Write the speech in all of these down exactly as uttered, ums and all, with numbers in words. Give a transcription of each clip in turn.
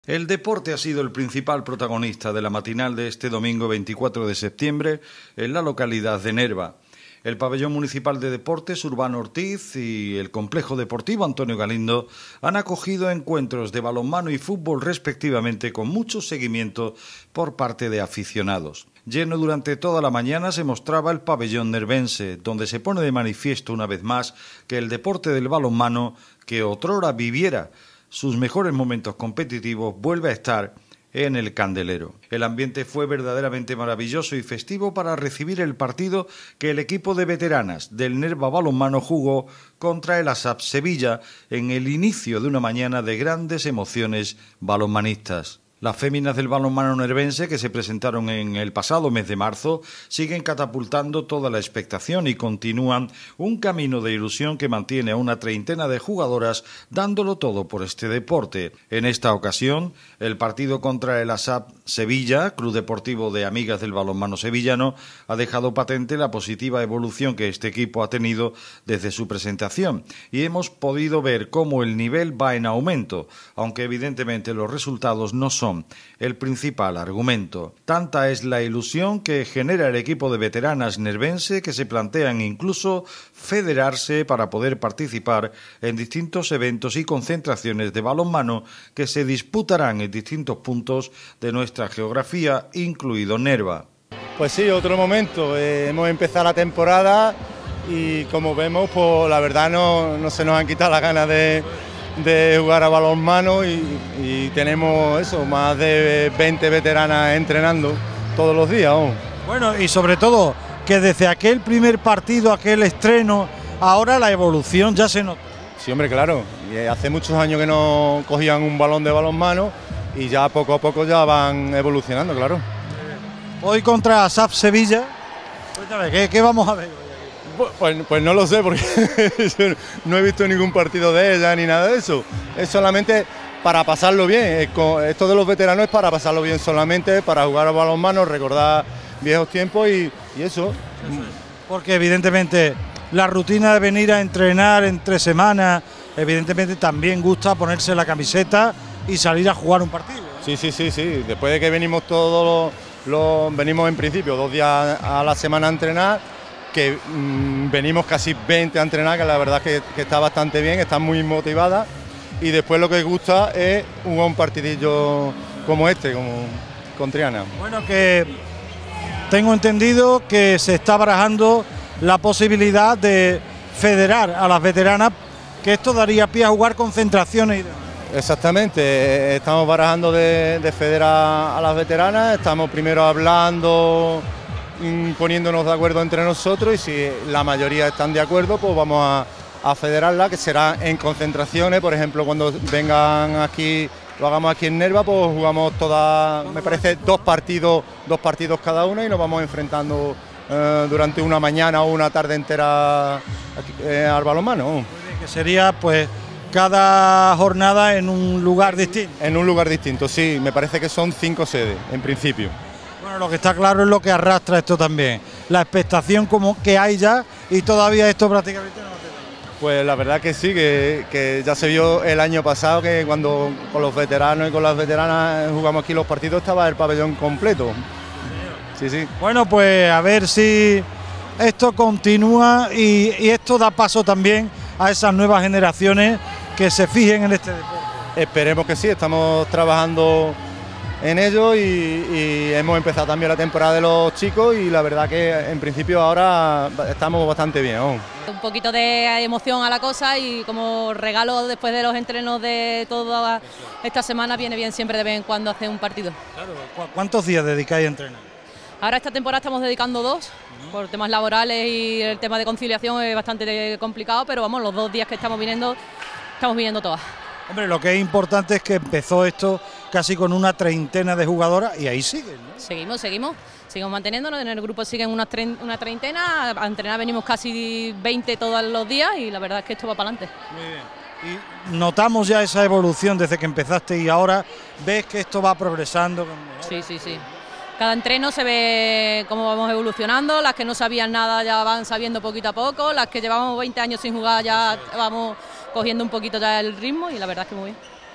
El deporte ha sido el principal protagonista de la matinal de este domingo veinticuatro de septiembre en la localidad de Nerva. El Pabellón Municipal de Deportes Urbano Ortiz y el Complejo Deportivo Antonio Galindo han acogido encuentros de balonmano y fútbol respectivamente con mucho seguimiento por parte de aficionados. Lleno durante toda la mañana se mostraba el pabellón nervense, donde se pone de manifiesto una vez más que el deporte del balonmano, que otrora viviera sus mejores momentos competitivos, vuelve a estar en el candelero. El ambiente fue verdaderamente maravilloso y festivo para recibir el partido que el equipo de veteranas del Nerva Balonmano jugó contra el ASAP Sevilla en el inicio de una mañana de grandes emociones balonmanistas. Las féminas del balonmano nervense, que se presentaron en el pasado mes de marzo, siguen catapultando toda la expectación y continúan un camino de ilusión que mantiene a una treintena de jugadoras dándolo todo por este deporte. En esta ocasión, el partido contra el ASAP Sevilla, Club Deportivo de Amigas del Balonmano Sevillano, ha dejado patente la positiva evolución que este equipo ha tenido desde su presentación y hemos podido ver cómo el nivel va en aumento, aunque evidentemente los resultados no son el principal argumento. Tanta es la ilusión que genera el equipo de veteranas nervense que se plantean incluso federarse para poder participar en distintos eventos y concentraciones de balonmano que se disputarán en distintos puntos de nuestra geografía, incluido Nerva. Pues sí, otro momento. Eh, hemos empezado la temporada y como vemos, pues la verdad no, no se nos han quitado las ganas de de jugar a balonmano y, y tenemos eso, más de veinte veteranas entrenando todos los días. Oh. Bueno, y sobre todo que desde aquel primer partido, aquel estreno, ahora la evolución ya se nota. Sí, hombre, claro. Y hace muchos años que no cogían un balón de balonmano y ya poco a poco ya van evolucionando, claro. Hoy contra ASAP Sevilla, cuéntame, ¿qué, qué vamos a ver? Pues, pues no lo sé, porque no he visto ningún partido de ella ni nada de eso. Es solamente para pasarlo bien. Esto de los veteranos es para pasarlo bien solamente, para jugar a balonmano, recordar viejos tiempos y, y eso. Porque evidentemente la rutina de venir a entrenar entre semanas, evidentemente también gusta ponerse la camiseta y salir a jugar un partido. Sí, sí, sí, sí. Después de que venimos todos los, los venimos en principio dos días a la semana a entrenar, que mmm, venimos casi veinte a entrenar, que la verdad es que, que está bastante bien, está muy motivada y después lo que gusta es jugar un partidillo como este, como con Triana. Bueno, que tengo entendido que se está barajando la posibilidad de federar a las veteranas, que esto daría pie a jugar concentraciones y demás. Exactamente, estamos barajando de, de federar a las veteranas, estamos primero hablando, poniéndonos de acuerdo entre nosotros y si la mayoría están de acuerdo, pues vamos a, a federarla, que será en concentraciones. Por ejemplo, cuando vengan aquí, lo hagamos aquí en Nerva, pues jugamos todas, me parece, dos partidos, dos partidos cada uno y nos vamos enfrentando eh, durante una mañana o una tarde entera aquí, eh, al balonmano. Muy bien, que sería pues cada jornada en un lugar distinto. En un lugar distinto, sí, me parece que son cinco sedes en principio. Bueno, lo que está claro es lo que arrastra esto también, la expectación como que hay ya y todavía esto prácticamente no lo tenemos. Pues la verdad que sí, que, que ya se vio el año pasado que cuando con los veteranos y con las veteranas jugamos aquí los partidos estaba el pabellón completo. Sí, sí. Bueno, pues a ver si esto continúa y, y esto da paso también a esas nuevas generaciones que se fijen en este deporte. Esperemos que sí, estamos trabajando en ello y, y hemos empezado también la temporada de los chicos y la verdad que en principio ahora estamos bastante bien. ¿no? Un poquito de emoción a la cosa y como regalo después de los entrenos de toda esta semana viene bien siempre de vez en cuando hacer un partido. Claro. ¿Cuántos días dedicáis a entrenar? Ahora esta temporada estamos dedicando dos, uh-huh. por temas laborales y el tema de conciliación es bastante complicado, pero vamos, los dos días que estamos viniendo, estamos viniendo todas. Hombre, lo que es importante es que empezó esto casi con una treintena de jugadoras y ahí siguen, ¿no? Seguimos, seguimos, seguimos manteniéndonos, en el grupo siguen una, tre una treintena, a entrenar venimos casi veinte todos los días y la verdad es que esto va para adelante. Muy bien. Y notamos ya esa evolución desde que empezaste y ahora ves que esto va progresando. Sí, sí, sí. Cada entreno se ve cómo vamos evolucionando, las que no sabían nada ya van sabiendo poquito a poco, las que llevamos veinte años sin jugar ya vamos cogiendo un poquito ya el ritmo y la verdad es que muy bien.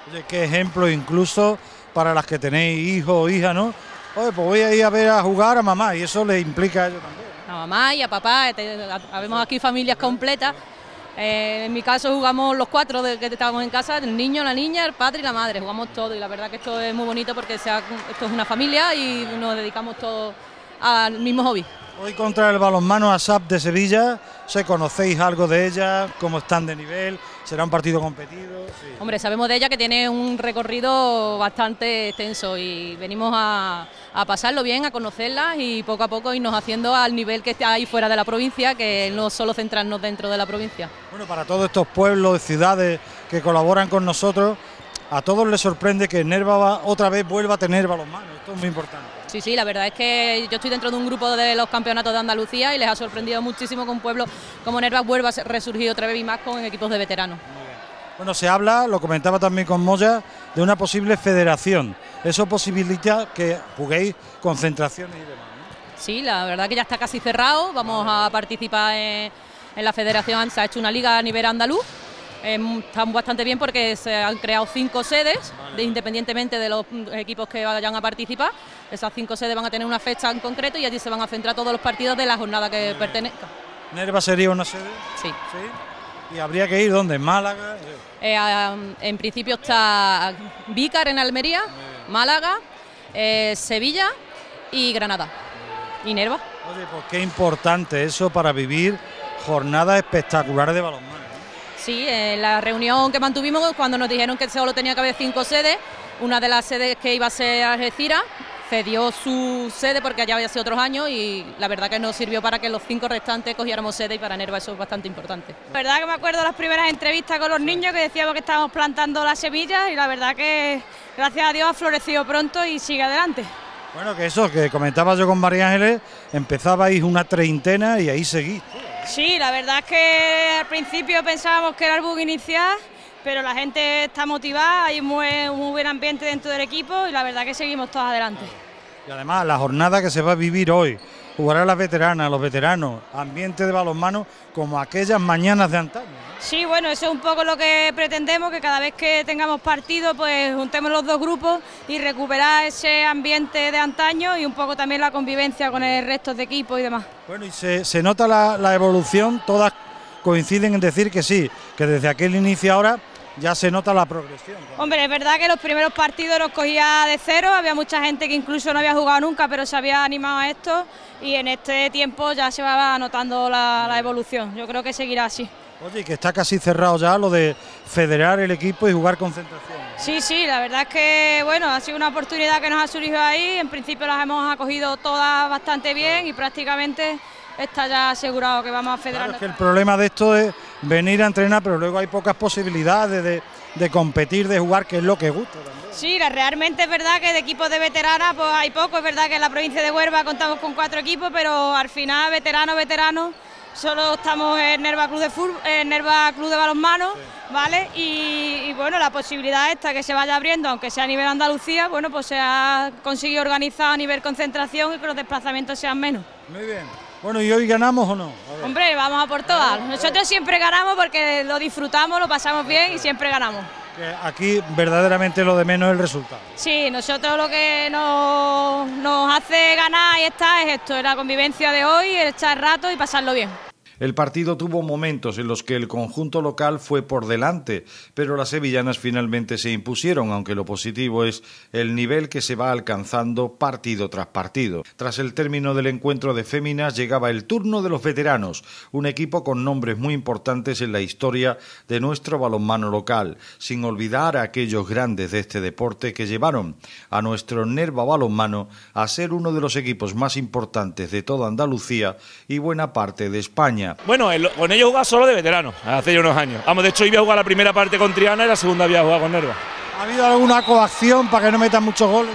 Oye, qué ejemplo incluso para las que tenéis hijos o hijas, ¿no? Oye, pues voy a ir a ver a jugar a mamá y eso le implica a ellos también. A mamá y a papá, habemos aquí familias completas. Eh, en mi caso jugamos los cuatro de que estábamos en casa, el niño, la niña, el padre y la madre, jugamos todos y la verdad que esto es muy bonito porque sea, esto es una familia y nos dedicamos todos al mismo hobby. Hoy contra el balonmano ASAP de Sevilla, ¿se conocéis algo de ella? ¿Cómo están de nivel? ¿Será un partido competido? Sí. Hombre, sabemos de ella que tiene un recorrido bastante extenso y venimos a, a pasarlo bien, a conocerla y poco a poco irnos haciendo al nivel que está ahí fuera de la provincia, que no solo centrarnos dentro de la provincia. Bueno, para todos estos pueblos, ciudades que colaboran con nosotros, a todos les sorprende que Nerva otra vez vuelva a tener balonmano, esto es muy importante. Sí, sí, la verdad es que yo estoy dentro de un grupo de los campeonatos de Andalucía y les ha sorprendido muchísimo que un pueblo como Nerva vuelva a resurgir otra vez y más con equipos de veteranos. Bueno, se habla, lo comentaba también con Moya, de una posible federación. Eso posibilita que juguéis concentraciones y demás, ¿no? Sí, la verdad que ya está casi cerrado, vamos a participar en, en la federación, se ha hecho una liga a nivel andaluz. Eh, están bastante bien porque se han creado cinco sedes, de, independientemente de los equipos que vayan a participar. Esas cinco sedes van a tener una fecha en concreto y allí se van a centrar todos los partidos de la jornada que pertenezca. ¿Nerva sería una sede? Sí. ¿Sí? ¿Y habría que ir dónde? ¿En Málaga? Eh, en principio está Vícar en Almería, Málaga, eh, Sevilla y Granada. ¿Y Nerva? Oye, pues qué importante eso para vivir jornadas espectaculares de balonmano. Sí, en la reunión que mantuvimos cuando nos dijeron que solo tenía que haber cinco sedes, una de las sedes que iba a ser Algeciras cedió su sede porque allá había sido otros años y la verdad que nos sirvió para que los cinco restantes cogiéramos sede y para Nerva eso es bastante importante. La verdad que me acuerdo de las primeras entrevistas con los niños que decíamos que estábamos plantando las semillas y la verdad que gracias a Dios ha florecido pronto y sigue adelante. Bueno, que eso, que comentaba yo con María Ángeles, empezabais una treintena y ahí seguís. Sí, la verdad es que al principio pensábamos que era el bug inicial, pero la gente está motivada, hay un muy, muy buen ambiente dentro del equipo y la verdad que seguimos todos adelante. Y además la jornada que se va a vivir hoy, jugarán las veteranas, los veteranos, ambiente de balonmano como aquellas mañanas de antaño, ¿no? Sí, bueno, eso es un poco lo que pretendemos, que cada vez que tengamos partido pues juntemos los dos grupos y recuperar ese ambiente de antaño y un poco también la convivencia con el resto de equipos y demás. Bueno, y se, se nota la, la evolución, todas coinciden en decir que sí, que desde aquel inicio ahora ya se nota la progresión. Hombre, es verdad que los primeros partidos los cogía de cero, había mucha gente que incluso no había jugado nunca, pero se había animado a esto y en este tiempo ya se va notando la, la evolución, yo creo que seguirá así. Oye, que está casi cerrado ya lo de federar el equipo y jugar concentración. Sí, sí, la verdad es que bueno, ha sido una oportunidad que nos ha surgido ahí, en principio las hemos acogido todas bastante bien y prácticamente está ya asegurado que vamos a federar. Claro, es que el problema de esto es venir a entrenar, pero luego hay pocas posibilidades de, de competir, de jugar, que es lo que gusta también. Sí, realmente es verdad que de equipos de veteranas pues hay poco, es verdad que en la provincia de Huelva contamos con cuatro equipos, pero al final veteranos, veteranos, solo estamos en Nerva Club de Fútbol, en Nerva Club de Balonmano, sí. ¿Vale? Y, y bueno, la posibilidad esta que se vaya abriendo, aunque sea a nivel Andalucía, bueno, pues se ha conseguido organizar a nivel concentración y que los desplazamientos sean menos. Muy bien. Bueno, ¿y hoy ganamos o no? Hombre, vamos a por todas. Nosotros siempre ganamos porque lo disfrutamos, lo pasamos bien y siempre ganamos. Que aquí verdaderamente lo de menos es el resultado. Sí, nosotros lo que nos, nos hace ganar y estar es esto, la convivencia de hoy, el echar rato y pasarlo bien. El partido tuvo momentos en los que el conjunto local fue por delante, pero las sevillanas finalmente se impusieron, aunque lo positivo es el nivel que se va alcanzando partido tras partido. Tras el término del encuentro de féminas llegaba el turno de los veteranos, un equipo con nombres muy importantes en la historia de nuestro balonmano local, sin olvidar a aquellos grandes de este deporte que llevaron a nuestro Nerva Balonmano a ser uno de los equipos más importantes de toda Andalucía y buena parte de España. Bueno, el, con ellos jugaba solo de veterano, hace ya unos años. Vamos, de hecho, iba a jugar la primera parte con Triana y la segunda había jugado con Nerva. ¿Ha habido alguna coacción para que no metan muchos goles?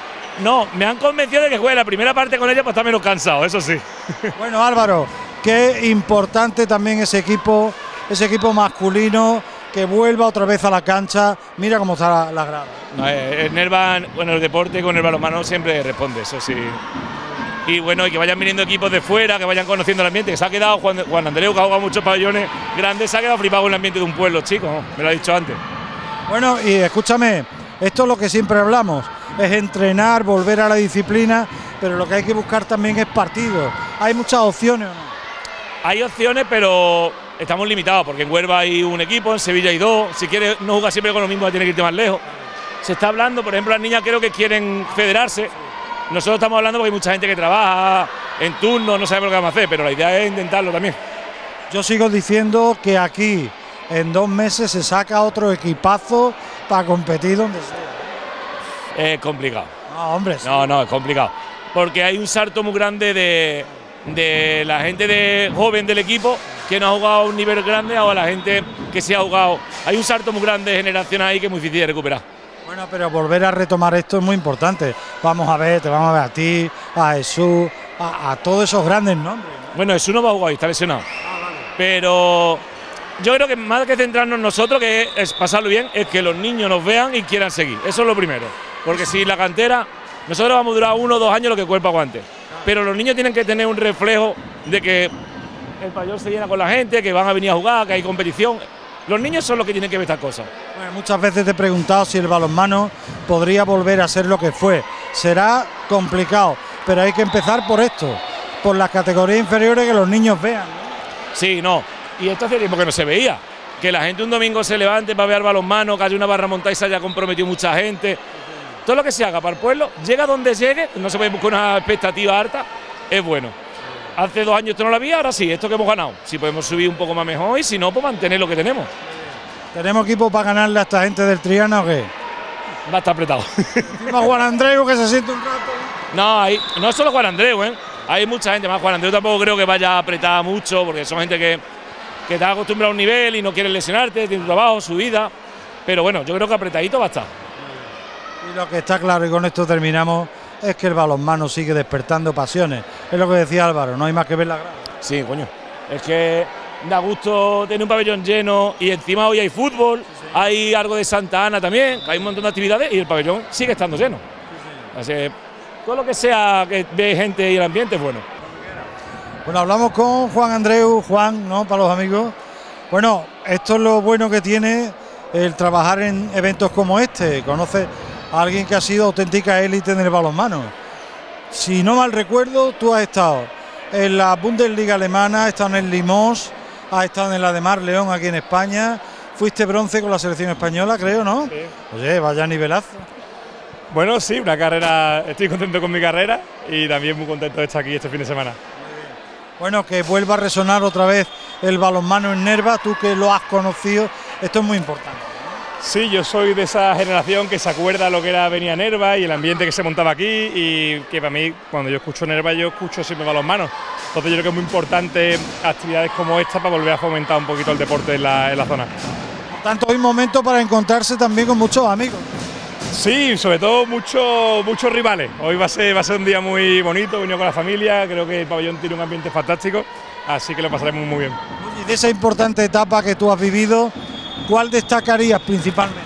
No, me han convencido de que juegue la primera parte con ella para estar menos cansado, eso sí. Bueno, Álvaro, qué importante también ese equipo, ese equipo masculino que vuelva otra vez a la cancha. Mira cómo está la, la grada. No, eh, el Nerva, bueno, el deporte con el balonmano siempre responde, eso sí. Y bueno, y que vayan viniendo equipos de fuera, que vayan conociendo el ambiente, que se ha quedado Juan, Juan Andreu, que ha jugado muchos pabellones grandes, se ha quedado flipado con el ambiente de un pueblo, chicos, ¿no? Me lo ha dicho antes. Bueno, y escúchame, esto es lo que siempre hablamos, es entrenar, volver a la disciplina, pero lo que hay que buscar también es partidos. ¿Hay muchas opciones o no? Hay opciones, pero estamos limitados, porque en Huelva hay un equipo, en Sevilla hay dos. Si quieres no jugar siempre con lo mismo, tiene que irte más lejos. Se está hablando, por ejemplo, las niñas creo que quieren federarse. Nosotros estamos hablando porque hay mucha gente que trabaja en turno, no sabemos lo que vamos a hacer, pero la idea es intentarlo también. Yo sigo diciendo que aquí en dos meses se saca otro equipazo para competir donde sea. Es complicado. No, hombre. Sí. No, no, es complicado. Porque hay un salto muy grande de, de la gente de joven del equipo que no ha jugado a un nivel grande o a la gente que se ha jugado. Hay un salto muy grande de generación ahí que es muy difícil de recuperar. Bueno, pero volver a retomar esto es muy importante. Vamos a ver, te vamos a ver a ti, a Jesús, a, a todos esos grandes nombres, ¿no? Bueno, Jesús no va a jugar, está lesionado. Ah, vale. Pero yo creo que más que centrarnos nosotros, que es pasarlo bien, es que los niños nos vean y quieran seguir. Eso es lo primero. Porque si la cantera, nosotros vamos a durar uno o dos años lo que el cuerpo aguante. Pero los niños tienen que tener un reflejo de que el pabellón se llena con la gente, que van a venir a jugar, que hay competición. Los niños son los que tienen que ver estas cosas. Bueno, muchas veces te he preguntado si el balonmano podría volver a ser lo que fue. Será complicado, pero hay que empezar por esto, por las categorías inferiores, que los niños vean, ¿no? Sí, no. Y esto hace tiempo que no se veía. Que la gente un domingo se levante para ver al balonmano, que haya una barra montada y se haya comprometido mucha gente. Todo lo que se haga para el pueblo, llega donde llegue, no se puede buscar una expectativa alta, es bueno. Hace dos años esto no lo había, ahora sí, esto que hemos ganado. Si podemos subir un poco más mejor y si no, pues mantener lo que tenemos. ¿Tenemos equipo para ganarle a esta gente del Triana o qué? Va a estar apretado. Encima Juan Andreu, que se siente un rato. No, hay, no solo Juan Andreu, ¿eh? Hay mucha gente más. Juan Andreu tampoco creo que vaya a apretar mucho, porque son gente que, que está acostumbrada a un nivel y no quiere lesionarte, tiene su trabajo, su vida. Pero bueno, yo creo que apretadito va a estar. Y lo que está claro, y con esto terminamos, es que el balonmano sigue despertando pasiones. Es lo que decía Álvaro, no hay más que ver la grada. Sí, coño. Es que da gusto tener un pabellón lleno y encima hoy hay fútbol, sí, sí. Hay algo de Santa Ana también, hay un montón de actividades y el pabellón sigue estando lleno. Sí, sí. Así que todo lo que sea que ve gente y el ambiente es bueno. Bueno, hablamos con Juan Andreu, Juan, ¿no? Para los amigos. Bueno, esto es lo bueno que tiene el trabajar en eventos como este. Conoce a alguien que ha sido auténtica élite en el balonmano. Si no mal recuerdo, tú has estado en la Bundesliga alemana, has estado en el Limos, has estado en la de Mar León aquí en España, fuiste bronce con la selección española, creo, ¿no? Sí. Oye, vaya nivelazo. Bueno, sí, una carrera, estoy contento con mi carrera y también muy contento de estar aquí este fin de semana. Bueno, que vuelva a resonar otra vez el balonmano en Nerva, tú que lo has conocido, esto es muy importante. Sí, yo soy de esa generación que se acuerda lo que era venir a Nerva y el ambiente que se montaba aquí, y que para mí, cuando yo escucho Nerva, yo escucho siempre balonmano. Entonces yo creo que es muy importante actividades como esta para volver a fomentar un poquito el deporte en la, en la zona. Por tanto, hay momento para encontrarse también con muchos amigos. Sí, sobre todo muchos muchos rivales. Hoy va a ser va a ser un día muy bonito, venido con la familia, creo que el pabellón tiene un ambiente fantástico, así que lo pasaremos muy bien. Y de esa importante etapa que tú has vivido, ¿cuál destacarías principalmente?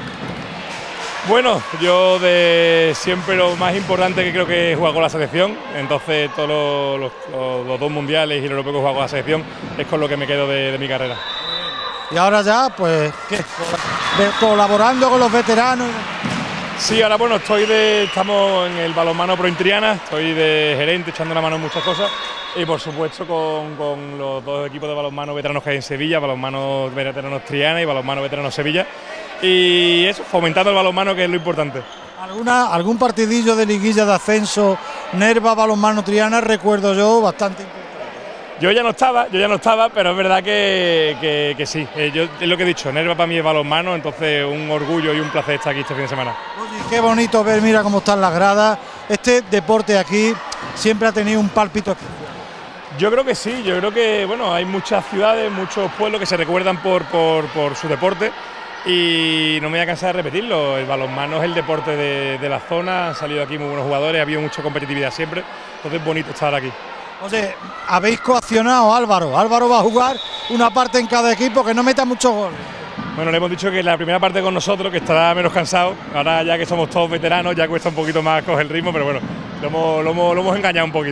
Bueno, yo de siempre lo más importante que creo que es jugar con la selección, entonces todos los, los, los dos mundiales y el europeo que he jugado con la selección es con lo que me quedo de, de mi carrera. Y ahora ya, pues, ¿qué? Colaborando con los veteranos. Sí, ahora bueno, estoy de, estamos en el balonmano Pro Triana, estoy de gerente echando la mano en muchas cosas y por supuesto con, con los dos equipos de balonmano veteranos que hay en Sevilla, balonmano veteranos Triana y balonmano veteranos Sevilla, y eso, fomentando el balonmano, que es lo importante. ¿Alguna, algún partidillo de liguilla de ascenso, Nerva, balonmano Triana, recuerdo yo, bastante importante? Yo ya no estaba, yo ya no estaba, pero es verdad que, que, que sí. Eh, yo, es lo que he dicho, Nerva para mí es balonmano, entonces un orgullo y un placer estar aquí este fin de semana. Oye, qué bonito ver, mira cómo están las gradas. Este deporte aquí siempre ha tenido un pálpito especial. Yo creo que sí, yo creo que bueno, hay muchas ciudades, muchos pueblos que se recuerdan por, por, por su deporte, y no me voy a cansar de repetirlo, el balonmano es el deporte de, de la zona, han salido aquí muy buenos jugadores, ha habido mucha competitividad siempre, entonces es bonito estar aquí. Oye, habéis coaccionado a Álvaro. Álvaro va a jugar una parte en cada equipo, que no meta muchos goles. Bueno, le hemos dicho que la primera parte con nosotros, que estará menos cansado. Ahora ya que somos todos veteranos, ya cuesta un poquito más coger el ritmo, pero bueno, lo hemos, lo hemos, lo hemos engañado un poquito.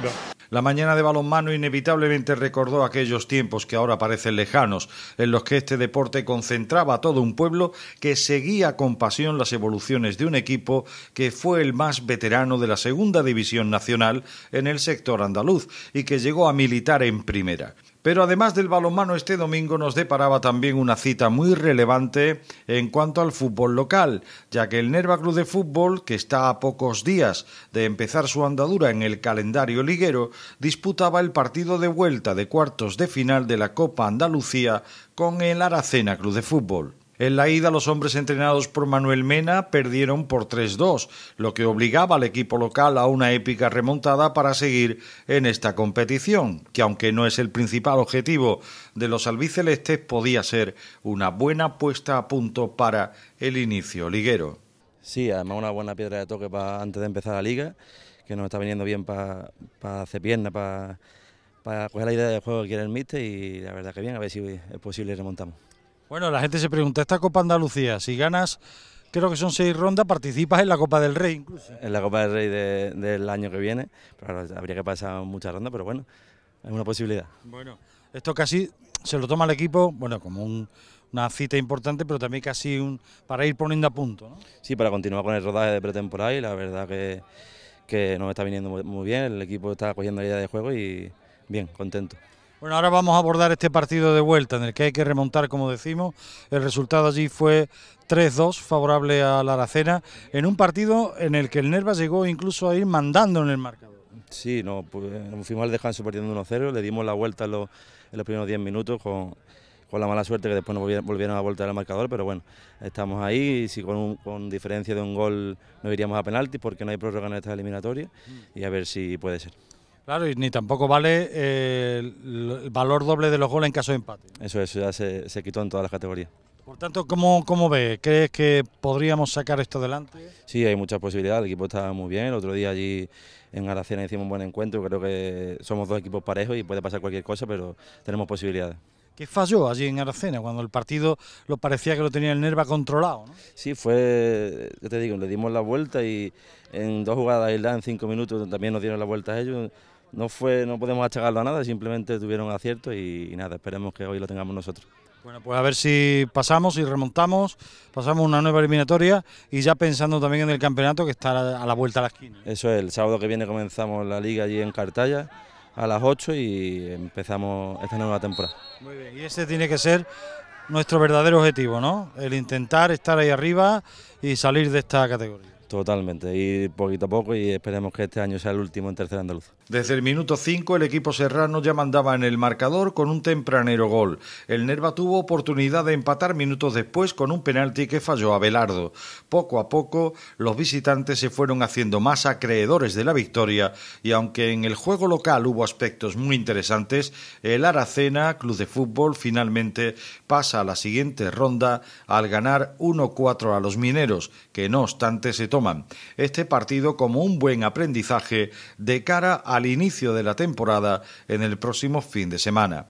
La mañana de balonmano inevitablemente recordó aquellos tiempos que ahora parecen lejanos, en los que este deporte concentraba a todo un pueblo que seguía con pasión las evoluciones de un equipo que fue el más veterano de la Segunda División Nacional en el sector andaluz y que llegó a militar en Primera. Pero además del balonmano, este domingo nos deparaba también una cita muy relevante en cuanto al fútbol local, ya que el Nerva Club de Fútbol, que está a pocos días de empezar su andadura en el calendario liguero, disputaba el partido de vuelta de cuartos de final de la Copa Andalucía con el Aracena Club de Fútbol. En la ida, los hombres entrenados por Manuel Mena perdieron por tres dos, lo que obligaba al equipo local a una épica remontada para seguir en esta competición, que aunque no es el principal objetivo de los albicelestes, podía ser una buena puesta a punto para el inicio liguero. Sí, además una buena piedra de toque para antes de empezar la liga, que nos está viniendo bien para pa hacer piernas, para pa coger la idea de juego que quiere el míster, y la verdad que bien, a ver si es posible y remontamos. Bueno, la gente se pregunta, esta Copa Andalucía, si ganas, creo que son seis rondas, participas en la Copa del Rey incluso. En la Copa del Rey de, del año que viene, pero habría que pasar muchas rondas, pero bueno, es una posibilidad. Bueno, esto casi se lo toma el equipo, bueno, como un, una cita importante, pero también casi un para ir poniendo a punto, ¿no? Sí, para continuar con el rodaje de pretemporada, y la verdad que, que nos está viniendo muy, muy bien, el equipo está cogiendo la idea de juego y bien, contento. Bueno, ahora vamos a abordar este partido de vuelta en el que hay que remontar, como decimos. El resultado allí fue tres dos, favorable a la Aracena, en un partido en el que el Nerva llegó incluso a ir mandando en el marcador. Sí, no, pues, fuimos al descanso perdiendo uno cero, le dimos la vuelta en los, en los primeros diez minutos con, con la mala suerte que después nos volvieron, volvieron a voltear el marcador, pero bueno, estamos ahí, y si con, un, con diferencia de un gol nos iríamos a penaltis porque no hay prórroga en esta eliminatoria, y a ver si puede ser. Claro, y ni tampoco vale eh, el, el valor doble de los goles en caso de empate. Eso, eso ya se, se quitó en todas las categorías. Por tanto, ¿cómo, cómo ves? ¿Crees que podríamos sacar esto adelante? Sí, hay muchas posibilidades, el equipo está muy bien, el otro día allí en Aracena hicimos un buen encuentro, creo que somos dos equipos parejos y puede pasar cualquier cosa, pero tenemos posibilidades. ¿Qué falló allí en Aracena cuando el partido lo parecía que lo tenía el Nerva controlado, ¿no? Sí, fue, yo te digo, le dimos la vuelta y en dos jugadas aisladas en cinco minutos también nos dieron la vuelta a ellos. No fue, no podemos achacarlo a nada, simplemente tuvieron acierto y, y nada, esperemos que hoy lo tengamos nosotros. Bueno, pues a ver si pasamos y remontamos, pasamos una nueva eliminatoria y ya pensando también en el campeonato que está a la vuelta a la esquina. Eso es, el sábado que viene comenzamos la liga allí en Cartaya a las ocho y empezamos esta nueva temporada. Muy bien, y ese tiene que ser nuestro verdadero objetivo, ¿no? El intentar estar ahí arriba y salir de esta categoría. Totalmente, ir poquito a poco y esperemos que este año sea el último en tercera andaluza. Desde el minuto cinco el equipo serrano ya mandaba en el marcador con un tempranero gol. El Nerva tuvo oportunidad de empatar minutos después con un penalti que falló Abelardo. Poco a poco los visitantes se fueron haciendo más acreedores de la victoria y aunque en el juego local hubo aspectos muy interesantes, el Aracena Club de Fútbol finalmente pasa a la siguiente ronda al ganar uno cuatro a los mineros, que no obstante se toman este partido como un buen aprendizaje de cara al inicio de la temporada en el próximo fin de semana.